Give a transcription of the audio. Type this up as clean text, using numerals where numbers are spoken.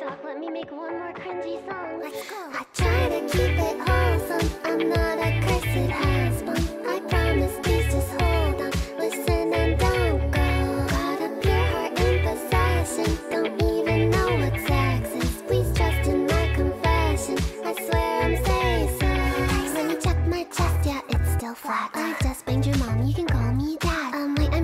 TikTok. Let me make one more cringy song. Let's go. I try to keep it wholesome. I'm not a cursed husband. I promise, please just hold on. Listen and don't go. Got a pure heart in possession. Don't even know what sex is. Please trust in my confession. I swear I'm saying so. Let me check my chest, yeah, it's still flat. I just banged your mom, you can call me dad. Wait, I'm